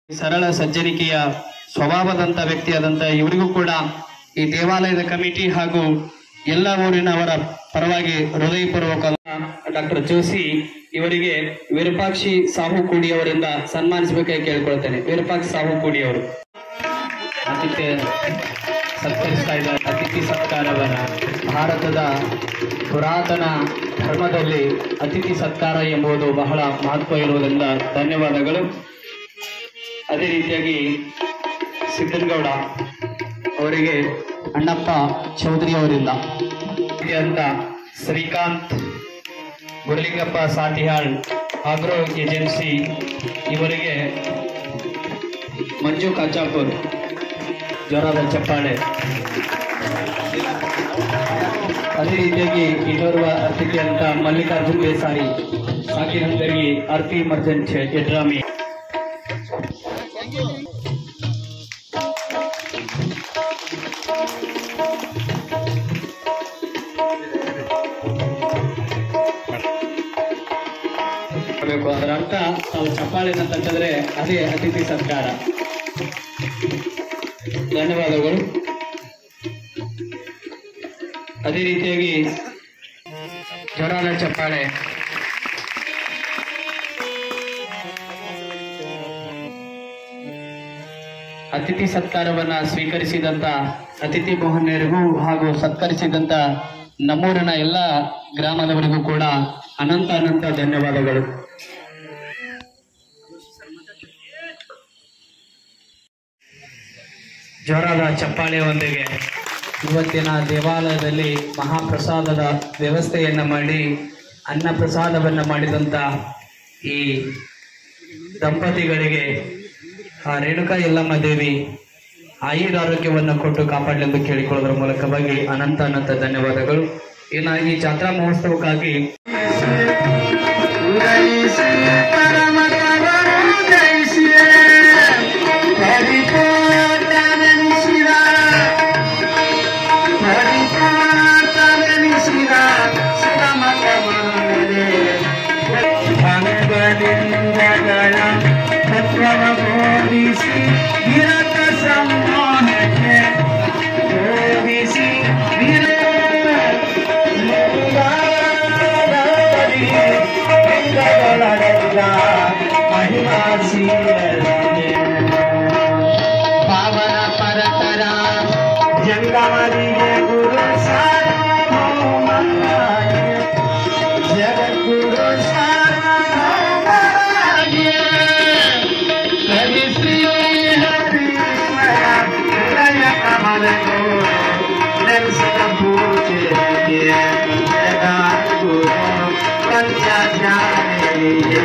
ಸರಳ ಸಜ್ಜನಿಕೆಯ ಸ್ವಭಾವದಂತ ವ್ಯಕ್ತಿಯಾದಂತ ಇವರಿಗೂ ಕೂಡ ಈ ದೇವಾಲಯದ ಕಮಿಟಿ ಹಾಗೂ ಎಲ್ಲ ಊರಿನವರ ಪರವಾಗಿ ಹೃದಯಪೂರ್ವಕ ಡಾಕ್ಟರ್ ಜೋಶಿ ಇವರಿಗೆ ವಿರೂಪಾಕ್ಷಿ ಸಾಹು ಕೂಡಿ ಅವರಿಂದ ಸನ್ಮಾನಿಸಬೇಕಾಗಿ ಕೇಳಿಕೊಳ್ತೇನೆ. ವಿರೂಪಾಕ್ಷಿ ಸಾಹು ಕೂಡಿ ಅವರು ಅತಿಥಿ ಸತ್ಕರಿಸ್ತಾ ಇದ್ದಾರೆ. ಅತಿಥಿ ಸತ್ಕಾರವನ್ನ ಭಾರತದ ಪುರಾತನ ಧರ್ಮದಲ್ಲಿ ಅತಿಥಿ ಸತ್ಕಾರ ಎಂಬುದು ಬಹಳ ಮಹತ್ವ ಇರುವುದರಿಂದ ಧನ್ಯವಾದಗಳು. ಅದೇ ರೀತಿಯಾಗಿ ಸಿದ್ದನಗೌಡ ಅವರಿಗೆ ಅಣ್ಣಪ್ಪ ಚೌಧರಿ ಅವರಿಂದ ಅಂತ ಶ್ರೀಕಾಂತ್ ಗುರುಲಿಂಗಪ್ಪ ಸಾತಿಹಾಳ್ ಆಗ್ರೋ ಏಜೆನ್ಸಿ ಇವರಿಗೆ ಮಂಜು ಕಾಚಾಪುರ್ ಜೋರಾದ ಚಪ್ಪಾಳೆ. ಅದೇ ರೀತಿಯಾಗಿ ಇನ್ನೋರ್ವ ಅತಿಥಿ ಅಂತ ಮಲ್ಲಿಕಾರ್ಜುನ್ ದೇಸಾಯಿ ಸಾಕಿನಂದರಿಗೆ ಆರ್ಪಿ ಮರ್ಜೆಂಟ್ ಯಡ್ರಾಮಿ. ಅದರ ಅರ್ಥ ನಾವು ಚಪ್ಪಾಳೆ ಅಂತಂದ್ರೆ ಅದೇ ಅತಿಥಿ ಸತ್ಕಾರ. ಧನ್ಯವಾದಗಳು. ಅದೇ ರೀತಿಯಾಗಿ ಜೋರಾದ ಚಪ್ಪಾಳೆ. ಅತಿಥಿ ಸತ್ಕಾರವನ್ನ ಸ್ವೀಕರಿಸಿದಂತ ಅತಿಥಿ ಮೋಹನ್ಯರಿಗೂ ಹಾಗೂ ಸತ್ಕರಿಸಿದಂತ ನಮ್ಮೂರಿನ ಎಲ್ಲ ಗ್ರಾಮದವರಿಗೂ ಕೂಡ ಅನಂತ ಅನಂತ ಧನ್ಯವಾದಗಳು. ಜೋರಾದ ಚಪ್ಪಾಳೆಯೊಂದಿಗೆ ಇವತ್ತಿನ ದೇವಾಲಯದಲ್ಲಿ ಮಹಾಪ್ರಸಾದದ ವ್ಯವಸ್ಥೆಯನ್ನ ಮಾಡಿ ಅನ್ನ ಪ್ರಸಾದವನ್ನ ಮಾಡಿದಂತ ಈ ದಂಪತಿಗಳಿಗೆ ಆ ರೇಣುಕಾ ಯಲ್ಲಮ್ಮ ದೇವಿ ಆಯುರಾರೋಗ್ಯವನ್ನು ಕೊಟ್ಟು ಕಾಪಾಡಲೆಂದು ಕೇಳಿಕೊಳ್ಳೋದ್ರ ಮೂಲಕವಾಗಿ ಅನಂತ ಅನಂತ ಧನ್ಯವಾದಗಳು. ಇನ್ನು ಈ ಜಾತ್ರಾ ಮಹೋತ್ಸವಕ್ಕಾಗಿ ಪಾವನ ಪರತರ ಜಂಗಮರಿಗೆ ಗುರು ಸಾರ್ವಭೌಮರಾಯ ಜಗದ್ಗುರು ಸಾರ್ವಭೌಮರಾಯ ಕವಿ ಶ್ರೀ ಹರೀಶ್ವರ ಹೃದಯ ಕಮಲಗೋ ನೆಲೆಸಿದ ಪೂಜೆಗೆ ಜಗದ್ಗುರು ಪಂಚಾಚಾರ್ಯ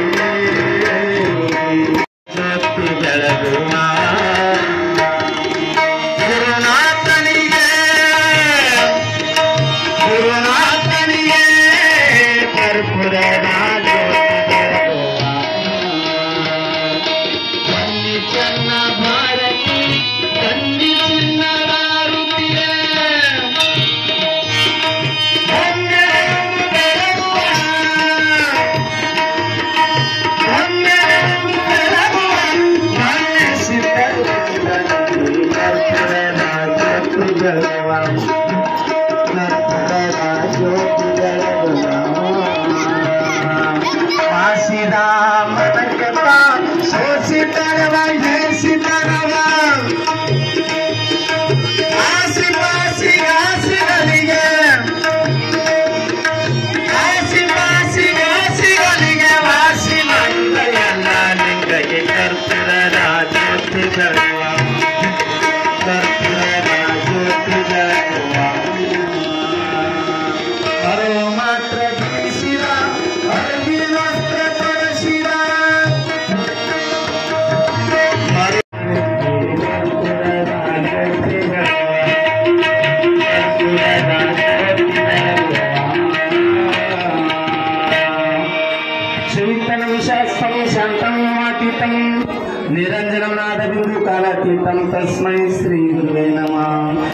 निरंजनम नाद बिंदु कालातीतम तस्मै श्री गुरुवे नमः.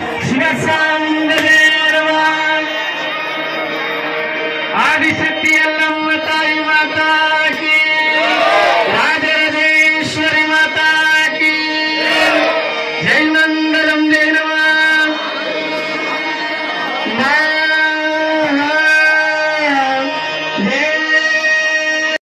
आदिशक्ति यल्लम्म ताई माता की, राजराजेश्वरी माता ಜೈ ಮಂಗಲಂ